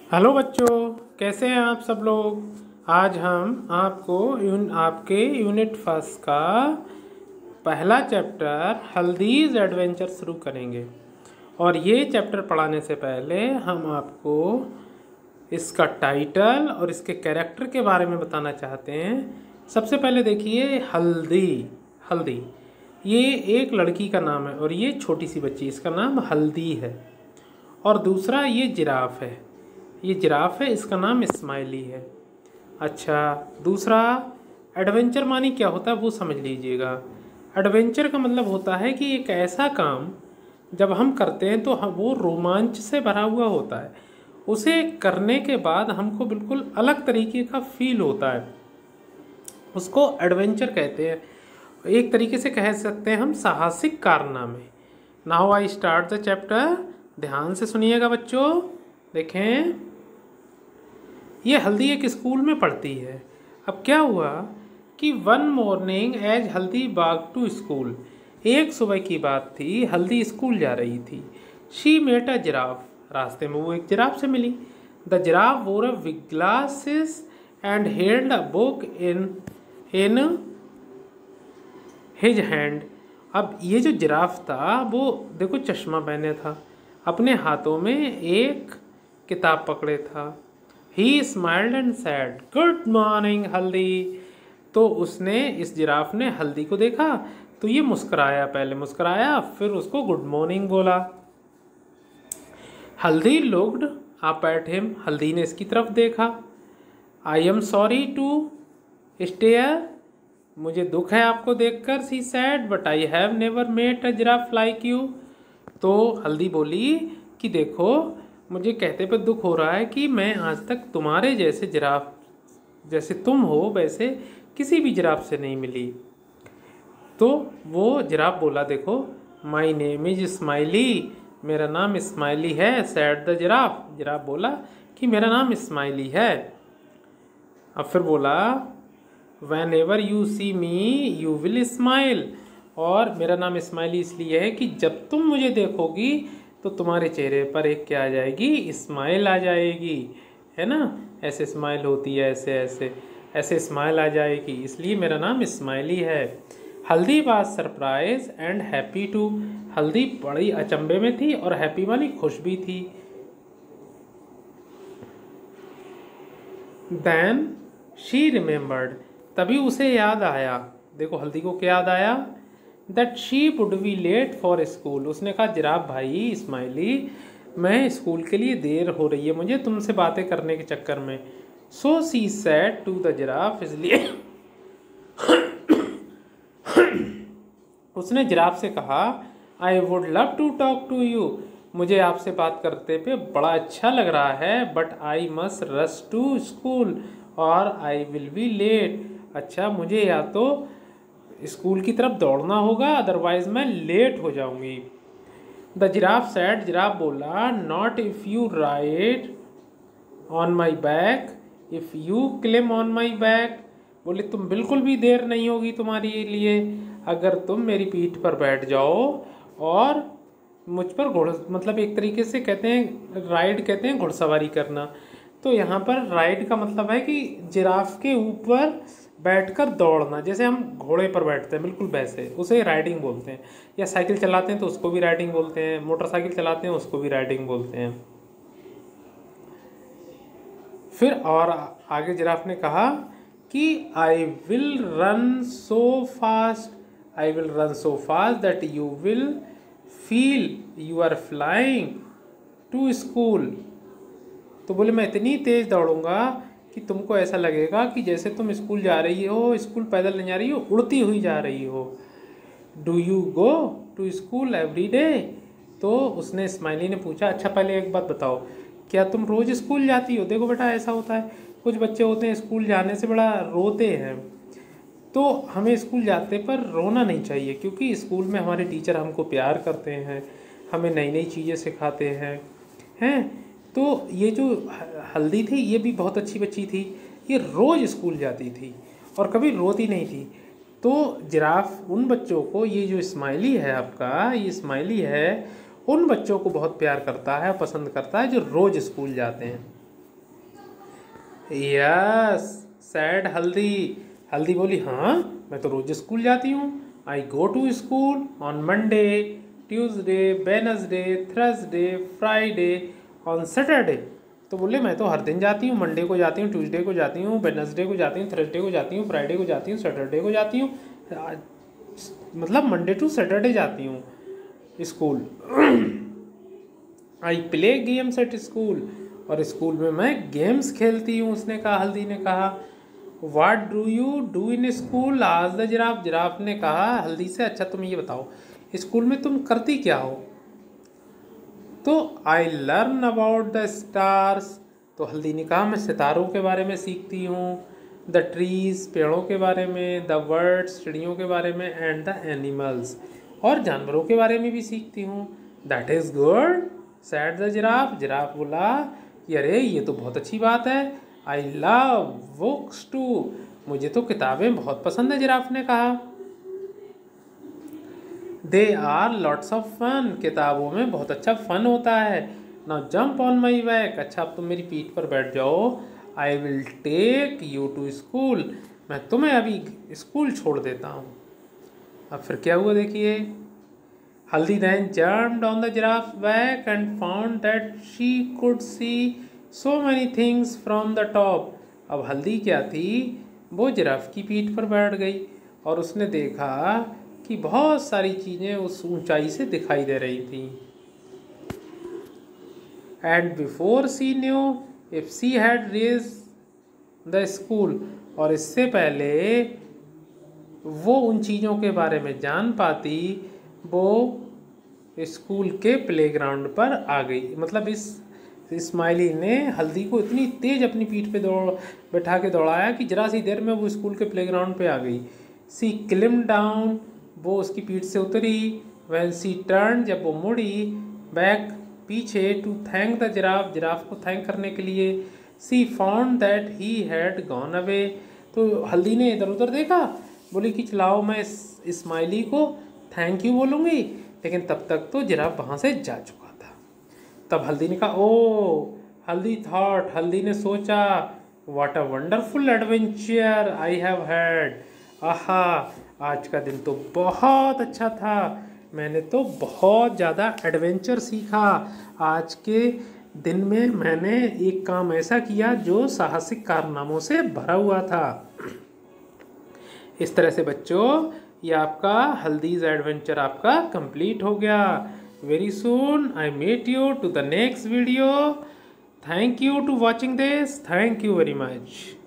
Hello बच्चों, कैसे हैं आप सब लोग। आज हम आपको आपके यूनिट फर्स्ट का पहला चैप्टर हल्दीज एडवेंचर शुरू करेंगे। और ये चैप्टर पढ़ाने से पहले हम आपको इसका टाइटल और इसके कैरेक्टर के बारे में बताना चाहते हैं। सबसे पहले देखिए हल्दी। हल्दी ये एक लड़की का नाम है और ये छोटी सी बच्ची, इसका नाम हल्दी है। और दूसरा ये जिराफ है, ये जिराफ है, इसका नाम इस्माइली है। अच्छा, दूसरा एडवेंचर मानी क्या होता है वो समझ लीजिएगा। एडवेंचर का मतलब होता है कि एक ऐसा काम जब हम करते हैं तो वो रोमांच से भरा हुआ होता है। उसे करने के बाद हमको बिल्कुल अलग तरीके का फील होता है, उसको एडवेंचर कहते हैं। एक तरीके से कह सकते हैं हम साहसिक कारनामे। Now I start the chapter. ध्यान से सुनिएगा बच्चों। देखें, ये हल्दी एक स्कूल में पढ़ती है। अब क्या हुआ कि वन मॉर्निंग एज हल्दी बाग टू स्कूल, एक सुबह की बात थी, हल्दी स्कूल जा रही थी। शी मेट अ जिराफ, रास्ते में वो एक जिराफ से मिली। The giraffe wore a big glasses and held a book in his hand. अब ये जो जिराफ था वो देखो चश्मा पहने था, अपने हाथों में एक किताब पकड़े था। He smiled and said good morning Haldi. तो उसने, इस जिराफ ने हल्दी को देखा तो ये मुस्कुराया, पहले मुस्कुराया फिर उसको गुड मॉर्निंग बोला। हल्दी लुक्ड अप एट हिम, हल्दी ने इसकी तरफ देखा। I am sorry to stare, मुझे दुख है आपको देखकर। She said but I have never met a giraffe like you. तो हल्दी बोली कि देखो, मुझे कहते पर दुख हो रहा है कि मैं आज तक तुम्हारे जैसे जिराफ, जैसे तुम हो वैसे किसी भी जिराफ से नहीं मिली। तो वो जिराफ बोला, देखो माई नेम इज स्माइली, मेरा नाम इस्माइली है। सैड द जिराफ, जिराफ बोला कि मेरा नाम इस्माइली है। अब फिर बोला whenever you see me you will smile, और मेरा नाम इस्माइली इसलिए है कि जब तुम मुझे देखोगी तो तुम्हारे चेहरे पर एक क्या आ जाएगी, स्माइल आ जाएगी, है ना। ऐसे स्माइल होती है, ऐसे ऐसे ऐसे स्माइल आ जाएगी, इसलिए मेरा नाम इस्माइली है। Haldi was surprise and happy too, Haldi बड़ी अचंभे में थी और हैप्पी वाली खुश भी थी। देन शी रिमेम्बर्ड, तभी उसे याद आया, देखो हल्दी को क्या याद आया, that she would be late for school. उसने कहा जिराफ भाई स्माइली, मैं स्कूल के लिए देर हो रही है मुझे तुमसे बातें करने के चक्कर में। So she said to the giraffe, इसलिए उसने जिराफ से कहा I would love to talk to you, मुझे आपसे बात करते पे बड़ा अच्छा लग रहा है, but I must rush to school और आई विल बी लेट। अच्छा, मुझे या तो स्कूल की तरफ दौड़ना होगा अदरवाइज मैं लेट हो जाऊंगी। द जिराफ सैड, जिराफ बोला not if you ride on my back, if you climb on my back, बोले तुम बिल्कुल भी देर नहीं होगी तुम्हारे लिए अगर तुम मेरी पीठ पर बैठ जाओ और मुझ पर घोड़, मतलब एक तरीके से कहते हैं राइड, कहते हैं घुड़सवारी करना। तो यहाँ पर राइड का मतलब है कि जिराफ के ऊपर बैठकर दौड़ना, जैसे हम घोड़े पर बैठते हैं बिल्कुल वैसे, उसे राइडिंग बोलते हैं। या साइकिल चलाते हैं तो उसको भी राइडिंग बोलते हैं, मोटरसाइकिल चलाते हैं उसको भी राइडिंग बोलते हैं। फिर और आगे जिराफ ने कहा कि I will run so fast, I will run so fast that you will feel you are flying to school. तो बोले मैं इतनी तेज़ दौड़ूंगा कि तुमको ऐसा लगेगा कि जैसे तुम स्कूल जा रही हो, स्कूल पैदल नहीं जा रही हो, उड़ती हुई जा रही हो। Do you go to school every day, तो उसने स्माइली ने पूछा अच्छा पहले एक बात बताओ, क्या तुम रोज़ स्कूल जाती हो। देखो बेटा ऐसा होता है, कुछ बच्चे होते हैं स्कूल जाने से बड़ा रोते हैं, तो हमें स्कूल जाते पर रोना नहीं चाहिए, क्योंकि स्कूल में हमारे टीचर हमको प्यार करते हैं, हमें नई नई चीज़ें सिखाते हैं। तो ये जो हल्दी थी ये भी बहुत अच्छी बच्ची थी, ये रोज़ स्कूल जाती थी और कभी रोती नहीं थी। तो जिराफ उन बच्चों को, ये जो स्माइली है आपका, ये स्माइली है, उन बच्चों को बहुत प्यार करता है, पसंद करता है जो रोज़ स्कूल जाते हैं। यस, सैड हल्दी। हल्दी बोली हाँ मैं तो रोज स्कूल जाती हूँ। I go to school on Monday, Tuesday, Wednesday, Thursday, Friday, on Saturday. तो बोले मैं तो हर दिन जाती हूँ, मंडे को जाती हूँ, ट्यूसडे को जाती हूँ, वेनसडे को जाती हूँ, थर्सडे को जाती हूँ, फ्राइडे को जाती हूँ, सैटरडे को जाती हूँ, मतलब मंडे टू सैटरडे जाती हूँ school. I play games at school, और स्कूल में मैं गेम्स खेलती हूँ। उसने कहा, हल्दी ने कहा। What do you do in school आज द जिराफ। जिराफ ने कहा हल्दी से, अच्छा तुम ये बताओ स्कूल में तुम करती क्या हो। तो I learn about the stars. तो हल्दी ने कहा मैं सितारों के बारे में सीखती हूँ, द ट्रीज पेड़ों के बारे में, द बर्ड्स चिड़ियों के बारे में, एंड द एनिमल्स और जानवरों के बारे में भी सीखती हूँ। That is good said the giraffe. Giraffe बोला कि अरे ये तो बहुत अच्छी बात है। आई लव बुक्स टू, मुझे तो किताबें बहुत पसंद है। जिराफ ने कहा there are lots of fun, किताबों में बहुत अच्छा फन होता है। Now jump on my back, अच्छा अब तुम मेरी पीठ पर बैठ जाओ। I will take you to school, मैं तुम्हें अभी स्कूल छोड़ देता हूँ। अब फिर क्या हुआ देखिए। हल्दी then jumped on the giraffe's back and found that she could see so many things from the top. अब हल्दी क्या थी, वो जिराफ की पीठ पर बैठ गई और उसने देखा कि बहुत सारी चीज़ें उस ऊंचाई से दिखाई दे रही थी। And before she knew if she had reached the school, और इससे पहले वो उन चीज़ों के बारे में जान पाती, वो स्कूल के प्लेग्राउंड पर आ गई। मतलब इस स्माइली ने हल्दी को इतनी तेज अपनी पीठ पे बैठा के दौड़ाया कि जरा सी देर में वो स्कूल के प्लेग्राउंड पे आ गई। सी क्लिम डाउन, वो उसकी पीठ से उतरी। व्हेन सी टर्न, जब वो मुड़ी, बैक पीछे, to thank the giraffe, giraffe को थैंक करने के लिए। She found that he had gone away, तो हल्दी ने इधर उधर देखा, बोली कि चलाओ मैं स्माइली को थैंक यू बोलूँगी, लेकिन तब तक तो जिराफ वहाँ से जा चुका था। तब हल्दी ने कहा ओ, हल्दी थॉट, हल्दी ने सोचा, what a wonderful adventure I have had. आहा, आज का दिन तो बहुत अच्छा था, मैंने तो बहुत ज़्यादा एडवेंचर सीखा। आज के दिन में मैंने एक काम ऐसा किया जो साहसिक कारनामों से भरा हुआ था। इस तरह से बच्चों ये आपका हल्दीज एडवेंचर आपका कंप्लीट हो गया। Very soon I meet you to the next video. Thank you to watching this, thank you very much.